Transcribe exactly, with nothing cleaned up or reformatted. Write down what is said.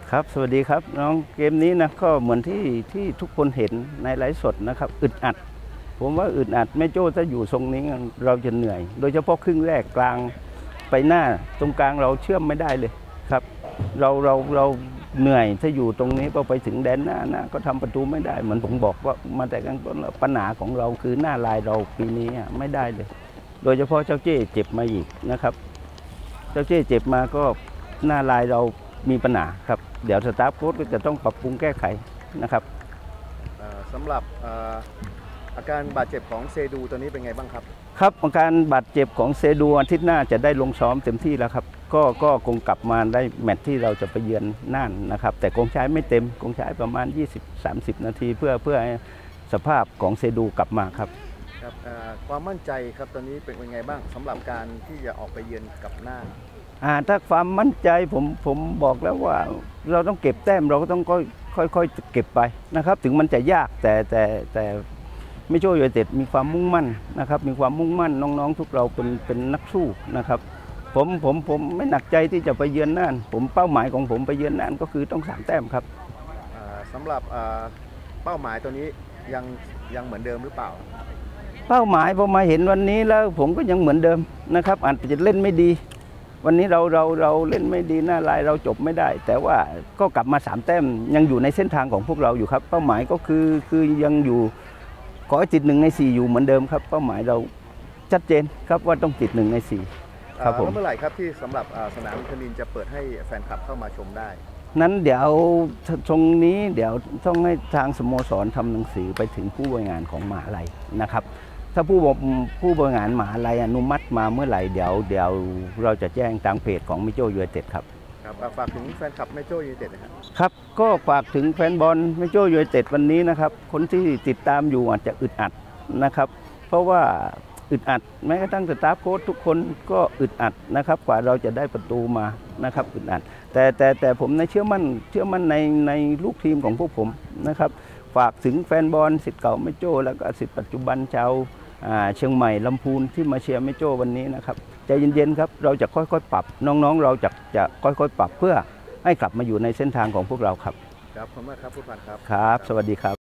ครับสวัสดีครับน้องเกมนี้นะก็เหมือนที่ที่ทุกคนเห็นในไลฟ์สดนะครับอึดอัดผมว่าอึดอัดแม่โจ้ถ้าอยู่ทรงนี้เราจะเหนื่อยโดยเฉพาะครึ่งแรกกลางไปหน้าตรงกลางเราเชื่อมไม่ได้เลยครับเราเราเราเหนื่อยถ้าอยู่ตรงนี้พอไปถึงแดนหน้าหน้าก็ทำประตูไม่ได้เหมือนผมบอกว่ามาแต่กลางต้นปัญหาของเราคือหน้าลายเราปีนี้ไม่ได้เลยโดยเฉพาะเจ้าเจ้เจ็บมาอีกนะครับเจ้าเจ้เจ็บมาก็หน้าลายเรามีปัญหาครับเดี๋ยวสตาฟโค้ชก็จะต้องปรับปรุงแก้ไขนะครับสำหรับอาการบาดเจ็บของเซดูตัวนี้เป็นไงบ้างครับครับอาการบาดเจ็บของเซดูอาทิตย์หน้าจะได้ลงซ้อมเต็มที่แล้วครับก็ก็คงกลับมาได้แมตช์ที่เราจะไปเยือนน่านนะครับแต่คงใช้ไม่เต็มคงใช้ประมาณ ยี่สิบถึงสามสิบ นาทีเพื่อเพื่อให้สภาพของเซดูกลับมาครับครับความมั่นใจครับตอนนี้เป็นยังไงบ้างสำหรับการที่จะออกไปเยือนกับน่านถ้าความมั่นใจผมผมบอกแล้วว่าเราต้องเก็บแต้มเราก็ต้องค่อยค่อยๆเก็บไปนะครับถึงมันจะยากแต่แต่แต่ไม่โจ้ยูไนเต็ดมีความมุ่งมั่นนะครับมีความมุ่งมั่นน้องๆทุกเราเป็นเป็นนักสู้นะครับผมผมผมไม่หนักใจที่จะไปเยือนน่านผมเป้าหมายของผมไปเยือนน่านก็คือต้องสามแต้มครับสำหรับเป้าหมายตัวนี้ยังยังเหมือนเดิมหรือเปล่าเป้าหมายพอมาเห็นวันนี้แล้วผมก็ยังเหมือนเดิมนะครับอาจจะเล่นไม่ดีวันนี้เราเราเราเล่นไม่ดีหน้าลายเราจบไม่ได้แต่ว่าก็กลับมาสามแต้มยังอยู่ในเส้นทางของพวกเราอยู่ครับเป้าหมายก็คือคือยังอยู่ขอติดหนึ่งในสี่อยู่เหมือนเดิมครับเป้าหมายเราชัดเจนครับว่าต้องติดหนึ่งในสี่ครับผมเมื่อไหร่ครับที่สำหรับสนามคณินจะเปิดให้แฟนคลับเข้ามาชมได้นั้นเดี๋ยวตรงนี้เดี๋ยวต้องให้ทางสโมสรทำหนังสือไปถึงผู้บริหารของมหาลัยนะครับถ้าผู้ผู้บริหารมหาลัยอนุมัติมาเมื่อไหร่เดี๋ยวเดี๋ยวเราจะแจ้งทางเพจของมิโจ้ยูไนเต็ดครับครับฝากถึงแฟนคลับมิโจ้ยูไนเต็ดนะครับครับก็ฝากถึงแฟนบอลมิโจ้ยูไนเต็ดวันนี้นะครับคนที่ติดตามอยู่อาจจะอึดอัดนะครับเพราะว่าอึดอัดแม้กระทั่งสตาฟโค้ชทุกคนก็อึดอัดนะครับกว่าเราจะได้ประตูมานะครับอึดอัดแต่แต่แต่ผมในเชื่อมั่นเชื่อมั่นในในลูกทีมของพวกผมนะครับฝากถึงแฟนบอลศิษย์เก่ามิโจ้แล้วก็ศิษย์ปัจจุบันชาวเชียงใหม่ลำพูนที่มาเชียร์มิโจ้วันนี้นะครับใจเย็นๆครับเราจะค่อยๆปรับน้องๆเราจะจะค่อยๆปรับเพื่อให้กลับมาอยู่ในเส้นทางของพวกเราครับครับขอบคุณมากครับผู้พันครับครับสวัสดีครับ